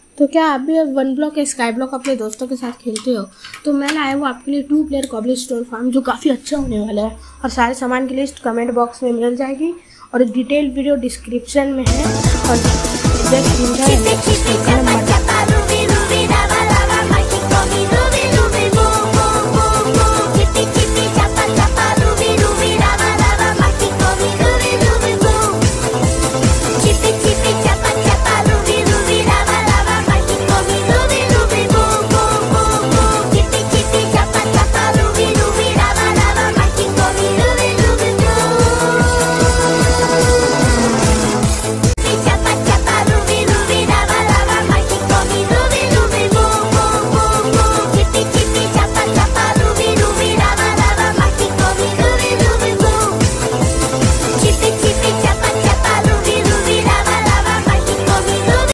तो क्या आप भी वन ब्लॉक या स्काई ब्लॉक अपने दोस्तों के साथ खेलते हो? तो मैं लाया हूँ आपके लिए 2 प्लेयर कॉबलस्टोन फार्म, जो काफ़ी अच्छा होने वाला है। और सारे सामान की लिस्ट कमेंट बॉक्स में मिल जाएगी और डिटेल वीडियो डिस्क्रिप्शन में है। और जस्ट